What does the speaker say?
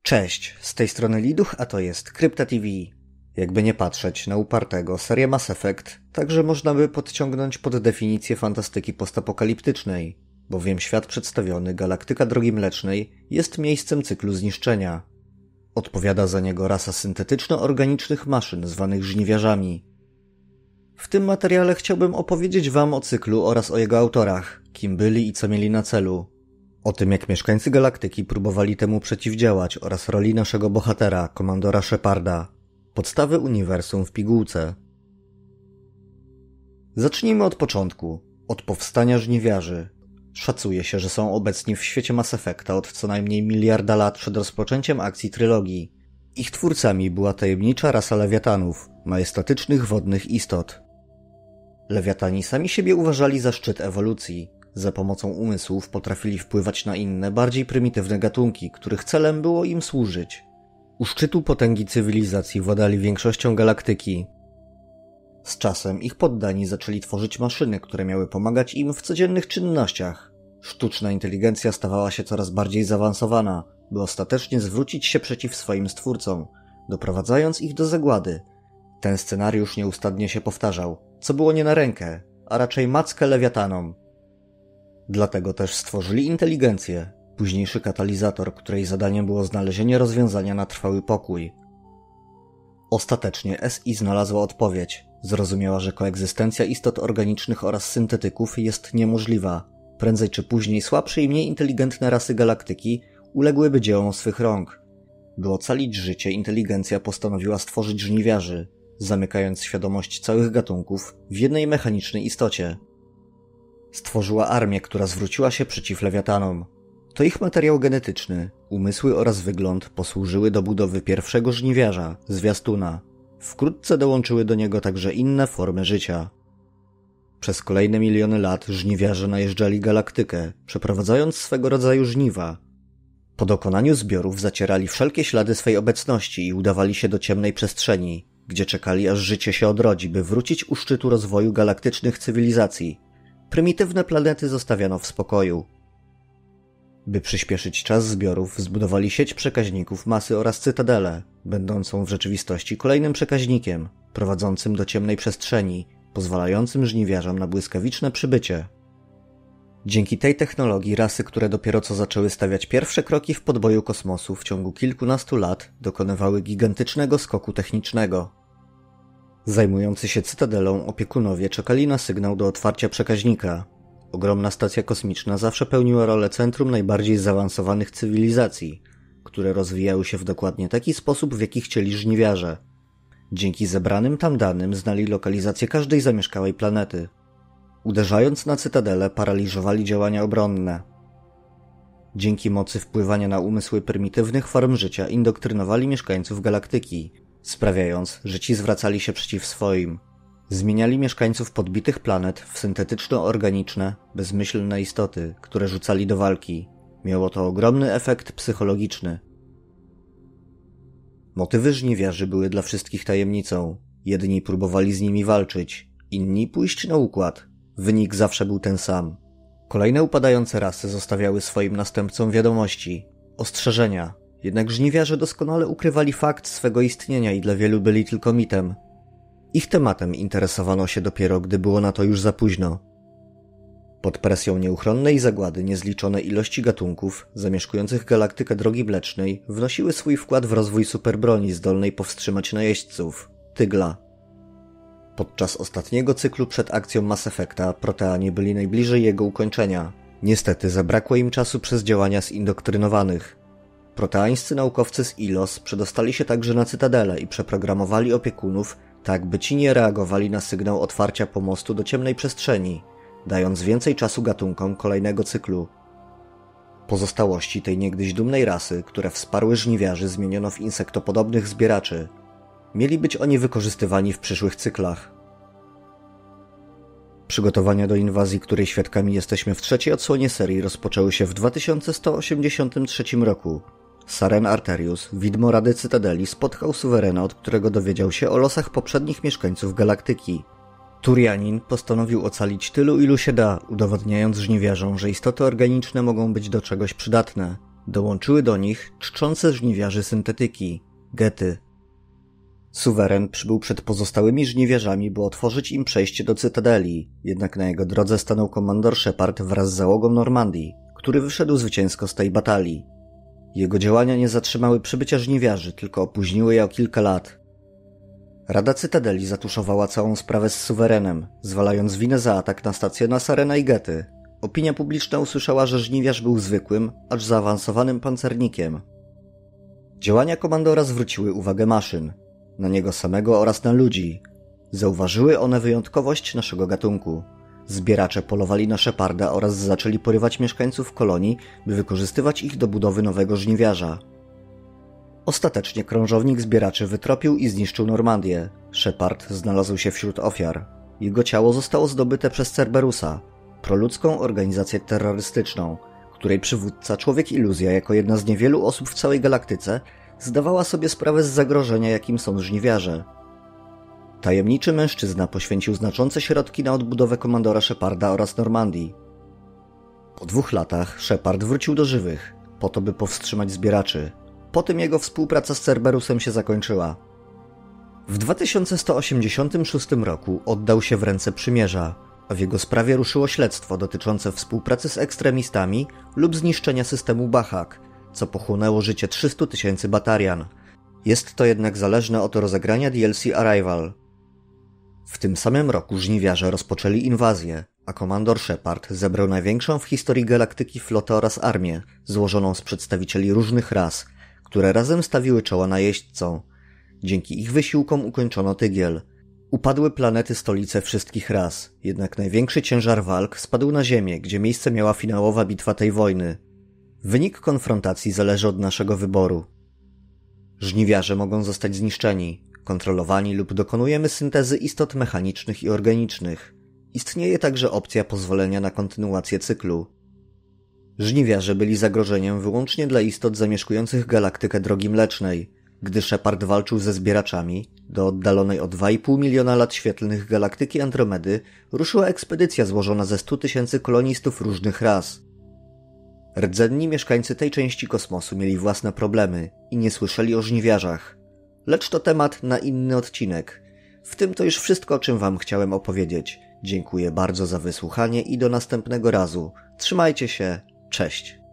Cześć, z tej strony Liduch, a to jest Krypta TV. Jakby nie patrzeć na upartego, serię Mass Effect także można by podciągnąć pod definicję fantastyki postapokaliptycznej, bowiem świat przedstawiony, galaktyka Drogi Mlecznej, jest miejscem cyklu zniszczenia. Odpowiada za niego rasa syntetyczno-organicznych maszyn zwanych żniwiarzami. W tym materiale chciałbym opowiedzieć wam o cyklu oraz o jego autorach, kim byli i co mieli na celu. O tym, jak mieszkańcy galaktyki próbowali temu przeciwdziałać oraz roli naszego bohatera, komandora Sheparda. Podstawy uniwersum w pigułce. Zacznijmy od początku, od powstania żniwiarzy. Szacuje się, że są obecni w świecie Mass Effecta od co najmniej miliarda lat przed rozpoczęciem akcji trylogii. Ich twórcami była tajemnicza rasa lewiatanów, majestatycznych wodnych istot. Lewiatani sami siebie uważali za szczyt ewolucji. Za pomocą umysłów potrafili wpływać na inne, bardziej prymitywne gatunki, których celem było im służyć. U szczytu potęgi cywilizacji władali większością galaktyki. Z czasem ich poddani zaczęli tworzyć maszyny, które miały pomagać im w codziennych czynnościach. Sztuczna inteligencja stawała się coraz bardziej zaawansowana, by ostatecznie zwrócić się przeciw swoim stwórcom, doprowadzając ich do zagłady. Ten scenariusz nieustannie się powtarzał, co było nie na rękę, a raczej mackę lewiatanom. Dlatego też stworzyli inteligencję, późniejszy katalizator, której zadaniem było znalezienie rozwiązania na trwały pokój. Ostatecznie SI znalazła odpowiedź. Zrozumiała, że koegzystencja istot organicznych oraz syntetyków jest niemożliwa. Prędzej czy później słabsze i mniej inteligentne rasy galaktyki uległyby dziełom swych rąk. By ocalić życie, inteligencja postanowiła stworzyć żniwiarzy, zamykając świadomość całych gatunków w jednej mechanicznej istocie. Stworzyła armię, która zwróciła się przeciw lewiatanom. To ich materiał genetyczny, umysły oraz wygląd posłużyły do budowy pierwszego żniwiarza, zwiastuna. Wkrótce dołączyły do niego także inne formy życia. Przez kolejne miliony lat żniwiarze najeżdżali galaktykę, przeprowadzając swego rodzaju żniwa. Po dokonaniu zbiorów zacierali wszelkie ślady swej obecności i udawali się do ciemnej przestrzeni, gdzie czekali, aż życie się odrodzi, by wrócić u szczytu rozwoju galaktycznych cywilizacji. Prymitywne planety zostawiano w spokoju. By przyspieszyć czas zbiorów, zbudowali sieć przekaźników masy oraz cytadelę, będącą w rzeczywistości kolejnym przekaźnikiem, prowadzącym do ciemnej przestrzeni, pozwalającym żniwiarzom na błyskawiczne przybycie. Dzięki tej technologii rasy, które dopiero co zaczęły stawiać pierwsze kroki w podboju kosmosu w ciągu kilkunastu lat, dokonywały gigantycznego skoku technicznego. Zajmujący się cytadelą opiekunowie czekali na sygnał do otwarcia przekaźnika. Ogromna stacja kosmiczna zawsze pełniła rolę centrum najbardziej zaawansowanych cywilizacji, które rozwijały się w dokładnie taki sposób, w jaki chcieli żniwiarze. Dzięki zebranym tam danym znali lokalizację każdej zamieszkałej planety. Uderzając na cytadelę, paraliżowali działania obronne. Dzięki mocy wpływania na umysły prymitywnych form życia indoktrynowali mieszkańców galaktyki, sprawiając, że ci zwracali się przeciw swoim. Zmieniali mieszkańców podbitych planet w syntetyczno-organiczne, bezmyślne istoty, które rzucali do walki. Miało to ogromny efekt psychologiczny. Motywy żniwiarzy były dla wszystkich tajemnicą. Jedni próbowali z nimi walczyć, inni pójść na układ. Wynik zawsze był ten sam. Kolejne upadające rasy zostawiały swoim następcom wiadomości, ostrzeżenia. Jednak żniwiarze doskonale ukrywali fakt swego istnienia i dla wielu byli tylko mitem. Ich tematem interesowano się dopiero, gdy było na to już za późno. Pod presją nieuchronnej zagłady niezliczone ilości gatunków zamieszkujących galaktykę Drogi Mlecznej wnosiły swój wkład w rozwój superbroni zdolnej powstrzymać najeźdźców – Tygla. Podczas ostatniego cyklu przed akcją Mass Effecta Proteanie byli najbliżej jego ukończenia. Niestety zabrakło im czasu przez działania zindoktrynowanych. Proteańscy naukowcy z ILOS przedostali się także na cytadelę i przeprogramowali opiekunów tak, by ci nie reagowali na sygnał otwarcia pomostu do ciemnej przestrzeni, dając więcej czasu gatunkom kolejnego cyklu. Pozostałości tej niegdyś dumnej rasy, które wsparły żniwiarzy, zmieniono w insektopodobnych zbieraczy. Mieli być oni wykorzystywani w przyszłych cyklach. Przygotowania do inwazji, której świadkami jesteśmy w trzeciej odsłonie serii, rozpoczęły się w 2183 roku. Saren Arterius, widmo Rady Cytadeli, spotkał suwerena, od którego dowiedział się o losach poprzednich mieszkańców galaktyki. Turianin postanowił ocalić tylu, ilu się da, udowadniając żniwiarzom, że istoty organiczne mogą być do czegoś przydatne. Dołączyły do nich czczące żniwiarzy syntetyki, gety. Suweren przybył przed pozostałymi żniwiarzami, by otworzyć im przejście do Cytadeli, jednak na jego drodze stanął komandor Shepard wraz z załogą Normandii, który wyszedł zwycięsko z tej batalii. Jego działania nie zatrzymały przybycia żniwiarzy, tylko opóźniły je o kilka lat. Rada Cytadeli zatuszowała całą sprawę z Suwerenem, zwalając winę za atak na stację Nassarena i gety. Opinia publiczna usłyszała, że żniwiarz był zwykłym, acz zaawansowanym pancernikiem. Działania komandora zwróciły uwagę maszyn, na niego samego oraz na ludzi. Zauważyły one wyjątkowość naszego gatunku. Zbieracze polowali na Sheparda oraz zaczęli porywać mieszkańców kolonii, by wykorzystywać ich do budowy nowego żniwiarza. Ostatecznie krążownik zbieraczy wytropił i zniszczył Normandię. Shepard znalazł się wśród ofiar. Jego ciało zostało zdobyte przez Cerberusa, proludzką organizację terrorystyczną, której przywódca Człowiek Iluzja jako jedna z niewielu osób w całej galaktyce zdawała sobie sprawę z zagrożenia, jakim są żniwiarze. Tajemniczy mężczyzna poświęcił znaczące środki na odbudowę komandora Sheparda oraz Normandii. Po 2 latach Shepard wrócił do żywych, po to by powstrzymać zbieraczy. Po tym jego współpraca z Cerberusem się zakończyła. W 2186 roku oddał się w ręce przymierza, a w jego sprawie ruszyło śledztwo dotyczące współpracy z ekstremistami lub zniszczenia systemu Bahak, co pochłonęło życie 300 000 Batarian. Jest to jednak zależne od rozegrania DLC Arrival. W tym samym roku żniwiarze rozpoczęli inwazję, a komandor Shepard zebrał największą w historii galaktyki flotę oraz armię, złożoną z przedstawicieli różnych ras, które razem stawiły czoła najeźdźcom. Dzięki ich wysiłkom ukończono Tygiel. Upadły planety stolice wszystkich ras, jednak największy ciężar walk spadł na Ziemię, gdzie miejsce miała finałowa bitwa tej wojny. Wynik konfrontacji zależy od naszego wyboru. Żniwiarze mogą zostać zniszczeni, kontrolowani lub dokonujemy syntezy istot mechanicznych i organicznych. Istnieje także opcja pozwolenia na kontynuację cyklu. Żniwiarze byli zagrożeniem wyłącznie dla istot zamieszkujących galaktykę Drogi Mlecznej. Gdy Shepard walczył ze zbieraczami, do oddalonej o 2,5 miliona lat świetlnych galaktyki Andromedy ruszyła ekspedycja złożona ze 100 000 kolonistów różnych ras. Rdzenni mieszkańcy tej części kosmosu mieli własne problemy i nie słyszeli o żniwiarzach. Lecz to temat na inny odcinek. W tym to już wszystko, o czym wam chciałem opowiedzieć. Dziękuję bardzo za wysłuchanie i do następnego razu. Trzymajcie się, cześć.